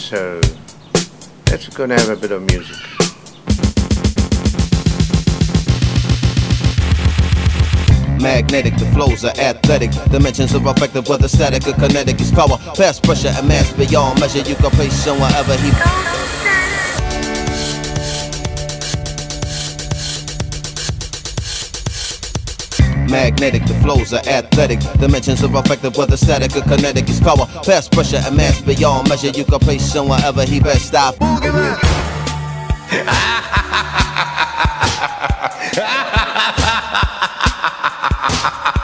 So let's gonna have a bit of music. Magnetic, the flows are athletic. Dimensions are effective, whether static or kinetic is power. Past pressure and mass beyond measure. You can place him wherever he. Magnetic, the flows are athletic. Dimensions are effective, whether static or kinetic is power. Past pressure and mass beyond measure. You can place him wherever he best stop. Ha